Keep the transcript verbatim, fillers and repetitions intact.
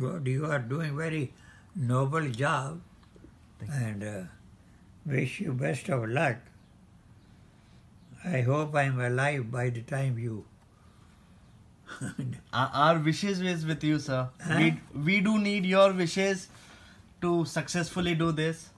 good. You are doing very noble job, and uh, wish you best of luck. I hope I'm alive by the time you. Our, our wishes is with you, sir. Huh? We we do need your wishes to successfully do this.